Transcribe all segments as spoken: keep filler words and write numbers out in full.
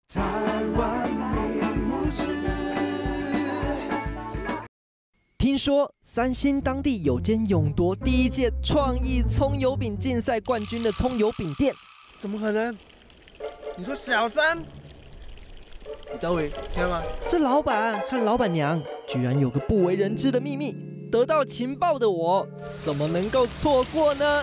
台湾名物志。 听说三星当地有间勇夺第一届创意葱油饼竞赛冠军的葱油饼店， 怎么可能？你说小三？你等会听吗？ 这老板和老板娘居然有个不为人知的秘密，得到情报的我怎么能够错过呢？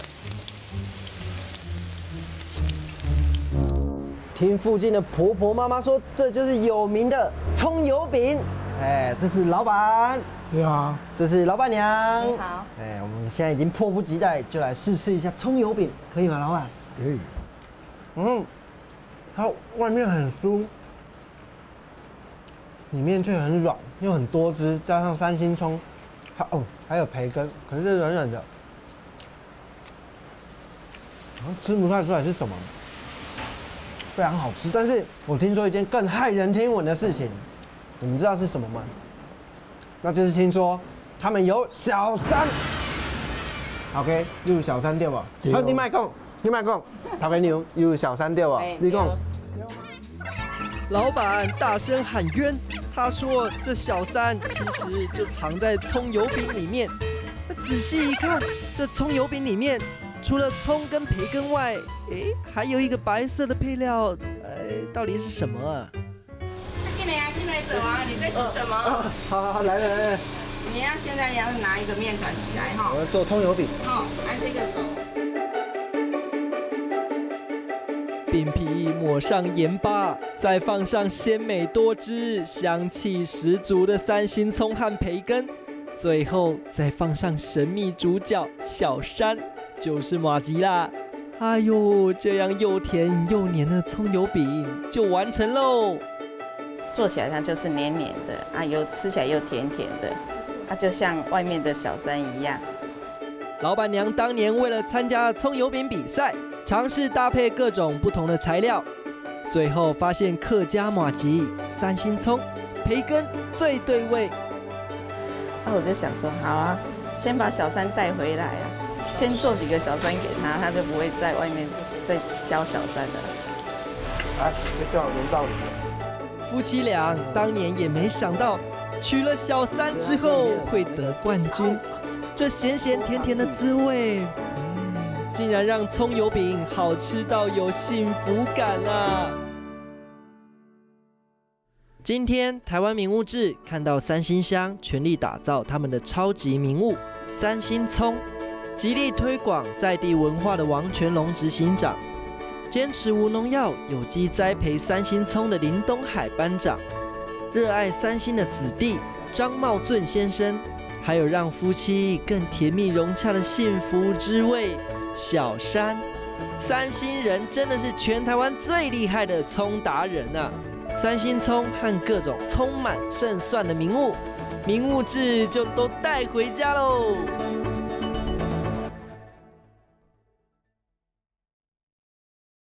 听附近的婆婆妈妈说，这就是有名的葱油饼。哎，这是老板， 你好， 这是老板娘， 你好。 哎，我们现在已经迫不及待，就来试吃一下葱油饼，可以吗，老板？ 可以。 嗯，它外面很酥，里面却很软，又很多汁，加上三星葱，还哦还有培根，可是这软软的，好像吃不太出来是什么。非常好吃，但是我听说一件更骇人听闻的事情，你们知道是什么吗？那就是听说他们有小三 ，OK， 有小三对吧？好，你麦讲，你麦讲，头家娘有小三对吧？你讲。老板大声喊冤，他说这小三其实就藏在葱油饼里面。仔细一看，这葱油饼里面除了葱跟培根外，诶，还有一个白色的配料，呃，到底是什么啊？ 进来啊，进来走啊！你在做什么？ 啊，好好好，来来来， 你要现在要拿一个面团起来哈。 我要做葱油饼。 好，按这个手。 饼皮抹上盐巴，再放上鲜美多汁、香气十足的三星葱和培根，最后再放上神秘主角小山，就是麻吉啦。哎呦，这样又甜又黏的葱油饼就完成喽！ 做起来它就是黏黏的啊，又吃起来又甜甜的，它、啊、就像外面的小三一样。 老板娘当年为了参加葱油饼比赛，尝试搭配各种不同的材料，最后发现客家麻吉、三星葱、培根最对味。 那、啊、我就想说，好啊，先把小三带回来啊，先做几个小三给他，他就不会在外面再教小三了。 来，接下来轮到你了。 夫妻俩当年也没想到，娶了小三之后会得冠军，这咸咸甜甜的滋味，嗯，竟然让葱油饼好吃到有幸福感啊！今天台湾名物志看到三星乡全力打造他们的超级名物三星葱，极力推广在地文化的王全龙执行长，坚持无农药、有机栽培三星葱的林东海班长，热爱三星的子弟张茂俊先生，还有让夫妻更甜蜜融洽的幸福之味小山。三星人真的是全台湾最厉害的葱达人啊！三星葱和各种葱满胜算的名物，名物志就都带回家喽。